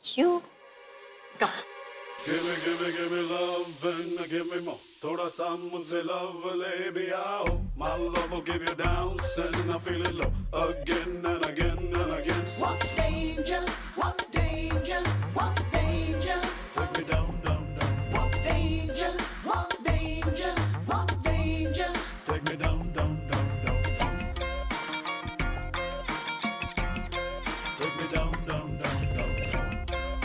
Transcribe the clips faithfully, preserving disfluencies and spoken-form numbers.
you. Go. Give me, give me, give me love and give me more. थोड़ा सा मुझसे love ले भी आओ. My love will give you downs and I feel it low again and again and again. What danger? What danger? What danger? Take me down, down, down. What danger? What danger? What danger? Take me down, down, down, down, down. Take me down, down, down, down, down.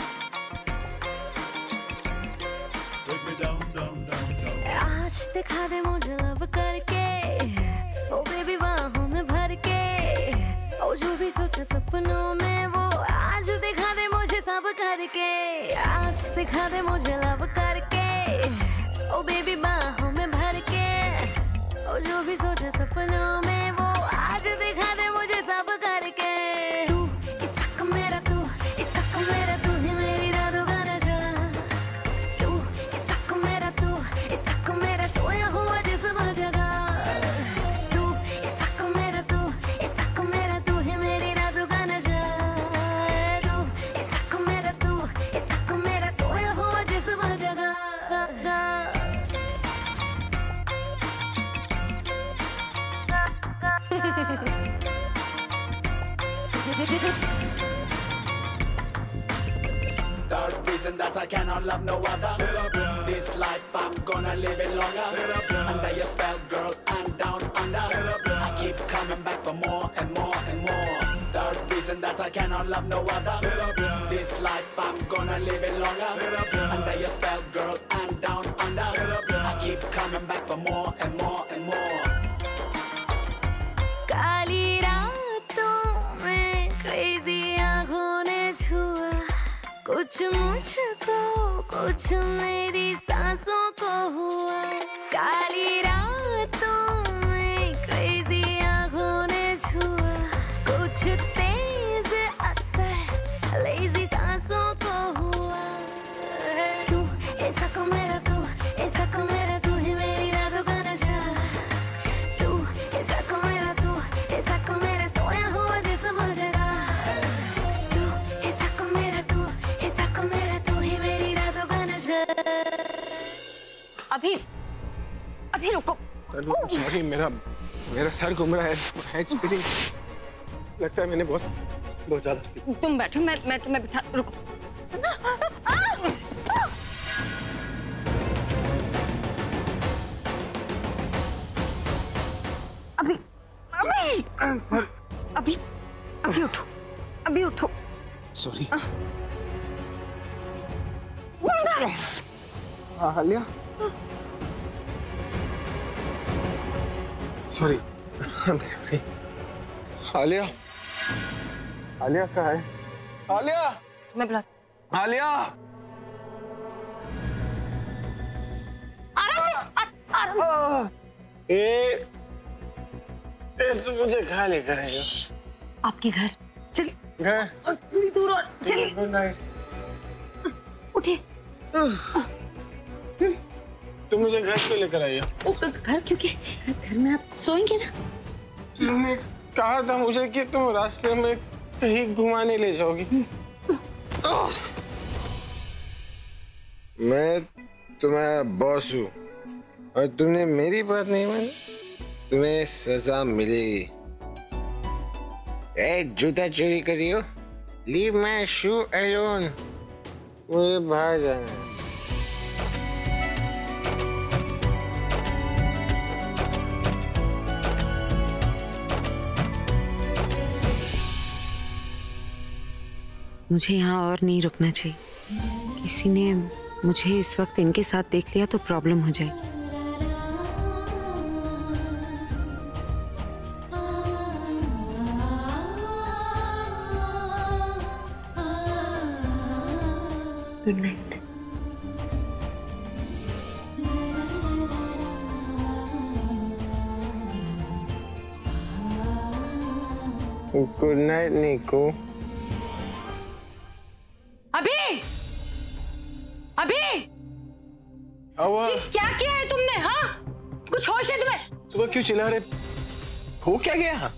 Take me down, down, down, down. आज दिखा दे मुझे love करके, ओ baby बाहों में भर के, ओ जो भी सोचा सपनों में वो आज दिखा दे मुझे सब करके, आज दिखा दे मुझे लव करके, ओ बेबी बाहों में भर के, ओ जो भी सोचा सपनों में वो आज दिखा दे मुझे सब करके। तू इसक मेरा तू इसक मेरा तू ही मेरी रातों का नशा, तू इसक मेरा तू इसक मेरा सोया हुआ जिस्म जगा, तू इसक मेरा तू इसक मेरा तू ही मेरी रातों का नशा, तू इसक मेरा तू इसक मेरा सोया हुआ जिस्म जगा। The reason that I cannot love no other. This life I'm gonna live it longer. Under your spell, girl, and down under. I keep coming back for more and more and more. The reason that I cannot love no other. This life I'm gonna live it longer. Under your spell, girl, and down under. I keep coming back for more and more and more. काली रातों में crazy आँखों ने छुआ, कुछ मुझको कुछ मेरी सांसों को हुआ। काली रातों में क्रेजी आँखों ने छुआ, कुछ तेज असर लेजी सांसों को हुआ। तू ऐसा को मेरा तू ऐसा को मेरा तू ही मेरी रातों का नशा, तू ऐसा को मेरा तू ऐसा को मेरा सोया हुआ जिस्म जगा, तू ऐसा को मेरा तू ऐसा को मेरा तू ही मेरी रातों का नशा। अभी अभी रुको। सॉरी, मेरा मेरा सर घूम रहा है, हेड स्पिनिंग। लगता है मैंने बहुत बहुत ज्यादा पी। तुम बैठो, मैं मैं तुम्हें बिठा। रुको। अभी अभी अभी अभी उठो, अभी उठो। सॉरी। हाँ Alia, sorry, I am sorry. Alia, Alia कहाँ है? आलिया, मैं बुला। आलिया, आराम से। ए, ए तुम मुझे कहाँ लेकर आए हो? आपके घर चल। घर? और थोड़ी दूर और चलिए। Good night. उठिए। तुम मुझे घर क्यों लेकर आई हो? घर क्योंकि घर में आप सोएंगे ना। तुमने कहा था मुझे कि तुम रास्ते में कहीं घुमाने ले जाओगी। मैं तुम्हारा बॉस हूँ और तुमने मेरी बात नहीं मानी, तुम्हें सजा मिलेगी। ए, जूता चोरी करी हो? Leave my shoe alone. मुझे बाहर जाना है। मुझे यहाँ और नहीं रुकना चाहिए। किसी ने मुझे इस वक्त इनके साथ देख लिया तो प्रॉब्लम हो जाएगी। Good night. गुड नाइट निको। अभी अभी ये क्या किया है तुमने? हाँ, कुछ होश है तुम्हें? सुबह क्यों चिल्ला रहे? हो क्या गया?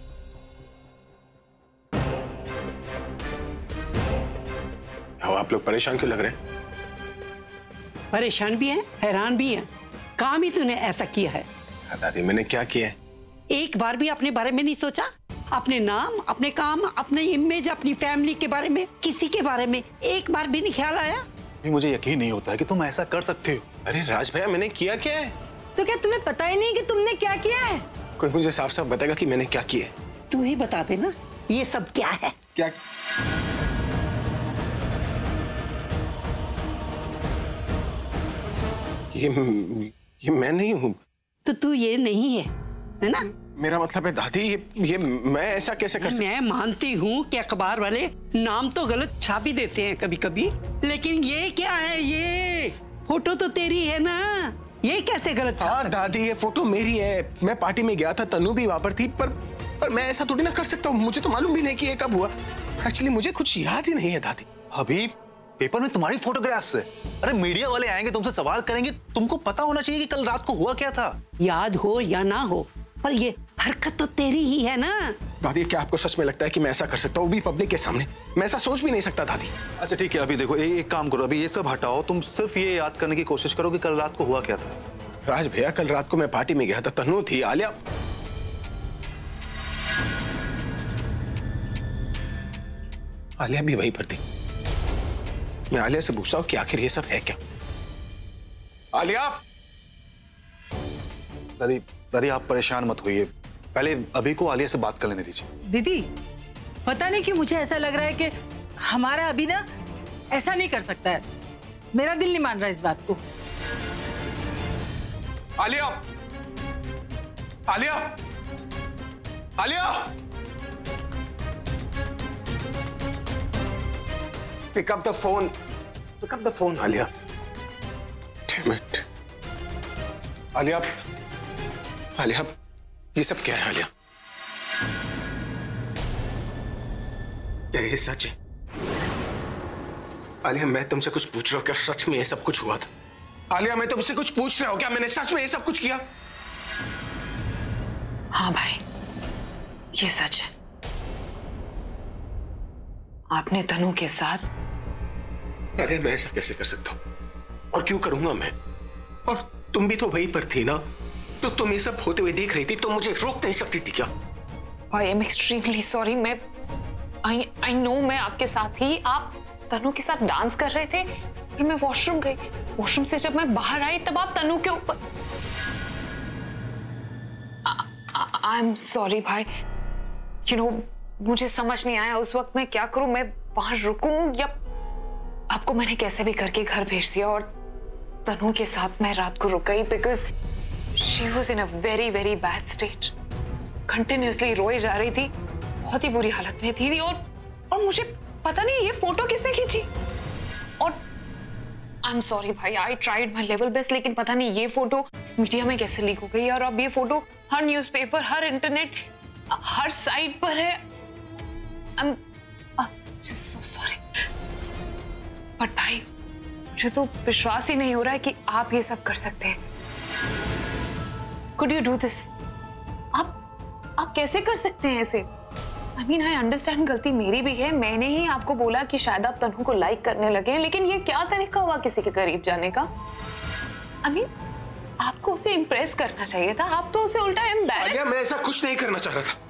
हुआ, आप लोग परेशान क्यों लग रहे हैं? परेशान भी हैं, हैरान भी हैं। काम ही तूने ऐसा किया है। दादी मैंने क्या किया है? एक बार भी अपने बारे में नहीं सोचा? अपने नाम, अपने काम, अपने इमेज, अपनी फैमिली के बारे में, किसी के बारे में एक बार भी नहीं ख्याल आया? मुझे यकीन नहीं होता है कि तुम ऐसा कर सकते हो। अरे राज भैया मैंने किया क्या है? तो क्या तुम्हें पता ही नहीं कि तुमने क्या किया है? कोई मुझे साफ साफ बताएगा कि मैंने क्या किया है? तू ही बता दे ना, ये सब क्या है? क्या? ये ये मैं नहीं हूँ। तो तू ये नहीं है, है ना? मेरा मतलब है दादी, ये ये मैं ऐसा कैसे कर सकता? मैं मानती हूँ कि अखबार वाले नाम तो गलत छाप ही देते हैं कभी कभी, लेकिन ये क्या है? ये फोटो तो तेरी है ना, ये कैसे गलत छाप? हाँ दादी ये फोटो मेरी है। मैं पार्टी में गया था, तनु भी वहां पर थी, पर पर मैं ऐसा थोड़ी ना कर सकता हूँ। मुझे तो मालूम भी नहीं कि ये कब हुआ। एक्चुअली मुझे कुछ याद ही नहीं है दादी। अभी पेपर में तुम्हारी फोटोग्राफ्स है। अरे मीडिया वाले आएंगे, तुमसे सवाल करेंगे, तुमको पता होना चाहिए कि कल रात को हुआ क्या था। याद हो या ना हो, पर ये हरकत तो तेरी ही है ना। दादी क्या आपको सच में लगता है कि मैं ऐसा कर सकता हूँ, वो भी पब्लिक के सामने? मैं ऐसा सोच भी नहीं सकता दादी। अच्छा ठीक है, अभी देखो ए, एक काम करो, अभी ये सब हटाओ, तुम सिर्फ ये याद करने की कोशिश करो कि कल रात को हुआ क्या था। राज भैया कल रात को मैं पार्टी में गया था, तनु थी, आलिया आलिया भी वहीं पर थी। मैं आलिया से पूछता हूँ कि आखिर ये सब है क्या? आलिया! दादी दादी आप परेशान मत होइए, पहले अभी को आलिया से बात कर लेने दीजिए। दीदी पता नहीं क्यों मुझे ऐसा लग रहा है कि हमारा अभी ना ऐसा नहीं कर सकता है। मेरा दिल नहीं मान रहा इस बात को। Alia! Alia! Alia! Pick up the phone. Pick up the phone, Alia. Damn it. Alia, Alia, ये सब क्या है आलिया? क्या ये सच है? आलिया मैं तुमसे कुछ पूछ रहा हूँ, क्या सच में ये सब कुछ हुआ था? आलिया मैं तुमसे कुछ पूछ रहा हूँ, क्या मैंने सच में ये सब कुछ किया? हाँ भाई, ये सच है। आपने तनु के साथ। अरे मैं ऐसा कैसे कर सकता हूँ, और क्यों करूंगा मैं? और तुम भी तो वहीं पर थी ना, तो तुम ये सब होते हुए देख रही थी, तो मुझे रोक नहीं सकती थी क्या? I am extremely sorry. मैं आई आई नो मैं आपके साथ ही, आप तनु के साथ डांस कर रहे थे, फिर मैं वॉशरूम गई, वॉशरूम से जब मैं बाहर आई तब आप तनु के ऊपर। आई एम सॉरी भाई, यू नो मुझे समझ नहीं आया उस वक्त मैं क्या करूं, मैं बाहर रुकूं या आपको मैंने कैसे भी करके घर भेज दिया और तनु के साथ मैं रात को रुक गई because she was in a very very bad state. Continuously रोए जा रही थी, बहुत ही बुरी हालत में थी और और मुझे पता नहीं ये फोटो किसने खींची। और आई एम सॉरी भाई, I tried my level best, लेकिन पता नहीं ये फोटो मीडिया में कैसे लीक हो गई और अब ये फोटो हर न्यूज़पेपर, हर इंटरनेट, हर साइट पर है। I'm uh, just so sorry. But भाई मुझे तो विश्वास ही नहीं हो रहा है कि आप ये सब कर सकते हैं। Could you do this? आप आप कैसे कर सकते हैं ऐसे? I mean I understand गलती मेरी भी है, मैंने ही आपको बोला कि शायद आप तनु को लाइक करने लगे, लेकिन ये क्या तरीका हुआ किसी के करीब जाने का? I mean आपको उसे इम्प्रेस करना चाहिए था, आप तो उसे उल्टा एम्बैरेस। आलिया मैं ऐसा कुछ नहीं करना चाह रहा था।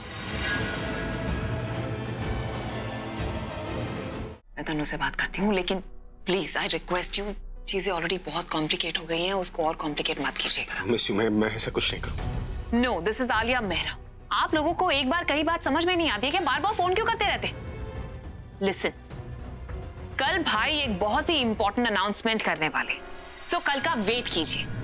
मैं तनु से बात करती हूँ, लेकिन प्लीज आई रिक्वेस्ट यू, चीजें ऑलरेडी बहुत कॉम्प्लिकेट हो गई हैं, उसको और कॉम्प्लिकेट मत कीजिएगा। मिस यू, मैं मैं ऐसा कुछ नहीं करूँ। No, this is Alia Mehra. आप लोगों को एक बार कई बात समझ में नहीं आती है कि बार बार फोन क्यों करते रहते? लिसन, कल भाई एक बहुत ही इंपॉर्टेंट अनाउंसमेंट करने वाले, सो so, कल का वेट कीजिए।